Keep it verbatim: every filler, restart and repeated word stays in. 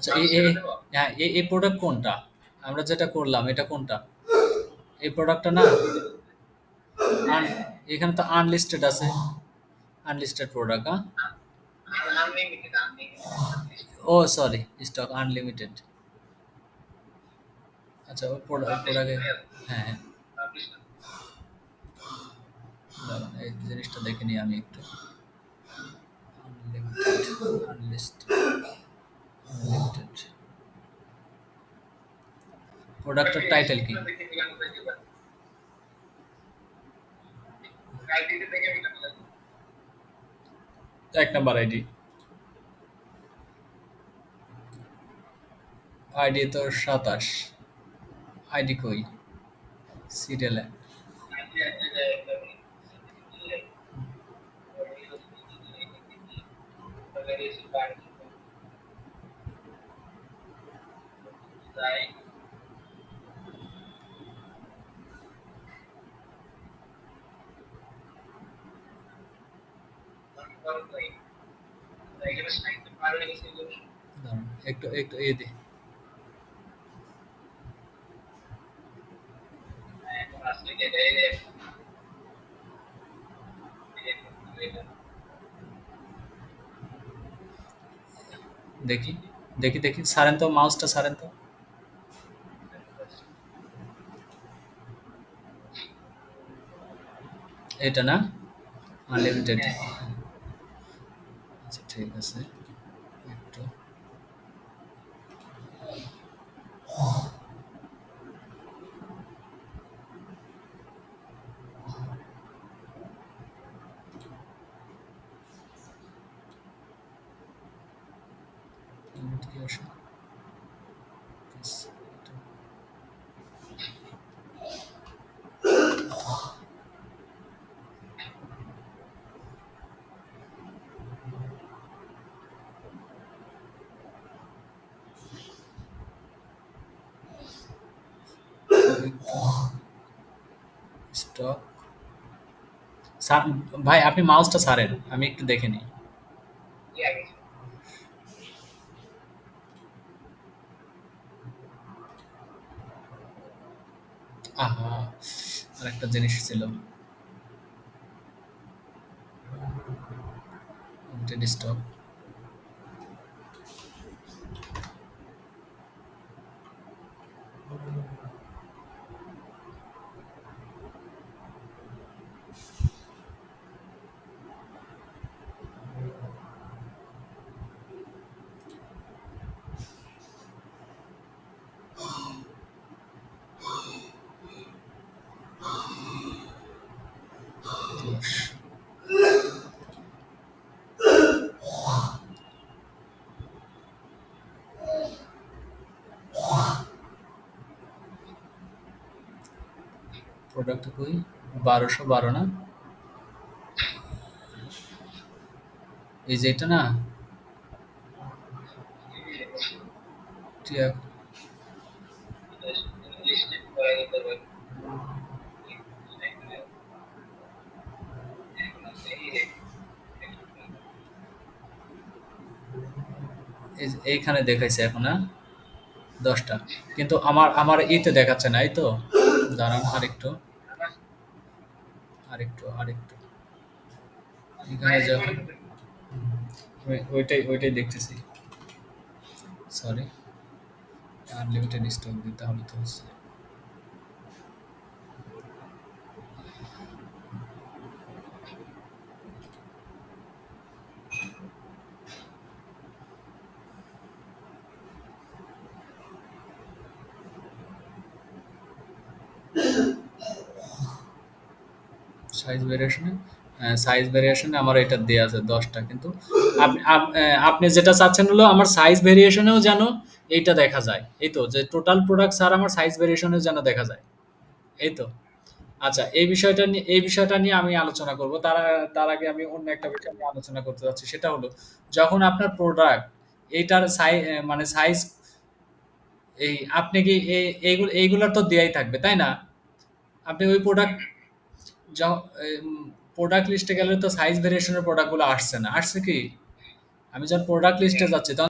আচ্ছা এই এই হ্যাঁ এই এই প্রোডাক্ট কোনটা? আমরা যেটা করলাম এটা কোনটা? এই প্রোডাক্টটা না? আন এখানে তো আনলিস্টেড আছে। আনলিস্টেড প্রোডাক্ট, হ্যাঁ? ও সরি, স্টক আনলিমিটেড। আচ্ছা ওই প্রোডাক্ট প্রোডাক্টে হ্যাঁ, হ্যাঁ। দাঁড়ান এই জিনিসটা দেখে নিই আমি একটু। Unlimited, unlisted, unlimited. প্রোডাক্টের টাইটেল কি? এক নাম্বার আইডি। আইডি তো সাতাশ। আইডি কই? সিরিয়ালে। দাঁড়ান একটু একটু এই দি। দেখি দেখি দেখি সারেন তো, মাউসটা সারেন তো। এটা না? আনলিমিটেড। আচ্ছা ঠিক আছে, একটু কি আসে? স্টক। ভাই আপনি মাউসটা ছাড়েন, আমি একটু দেখে নিই। আহা, আর একটা জিনিস ছিল। স্টক। প্রোডাক্ট কই? বারোশো বারো না? এই যে এটা না? টিয়া- এই যে এইখানে দেখাইছে এখন, হ্যাঁ? দশটা। কিন্তু আমার আমার ইতে দেখাচ্ছে না, এই তো। দাঁড়ান আরেকটু, আরেকটু, আরেকটু। এখানে যখন ওই- ওইটাই ওইটাই দেখতেছি। সরি, আনলিমিটেড স্টক দিতে হবে তো হচ্ছে। সাইজ ভেরিয়েশনে, সাইজ ভেরিয়েশনে আমার এটা দেয়া আছে দশটা, কিন্তু আপনি আপ- আহ, আপনি যেটা চাচ্ছেন হলো আমার সাইজ ভেরিয়েশনেও যেন এইটা দেখা যায়, এই তো যে টোটাল প্রোডাক্ট স্যার আমার সাইজ ভেরিয়েশনেও যেন দেখা যায়, এই তো। আচ্ছা এই বিষয়টা নিয়ে এই বিষয়টা নিয়ে আমি আলোচনা করব, তার আ- তার আগে আমি অন্য একটা বিষয় নিয়ে আলোচনা করতে যাচ্ছি, সেটা হলো যখন আপনার প্রোডাক্ট এইটার সাইজ মানে সাইজ, এই আপনি কি এই- এইগুলো এইগুলোর তো দেয়াই থাকবে তাই না? আপনি ওই প্রোডাক্ট প্রোডাক্ট লিস্টে গেলে তো সাইজ ভেরিয়েশনের প্রোডাক্টগুলো আসছে না, আসছে কি? আমি যখন প্রোডাক্ট লিস্টে যাচ্ছি তখন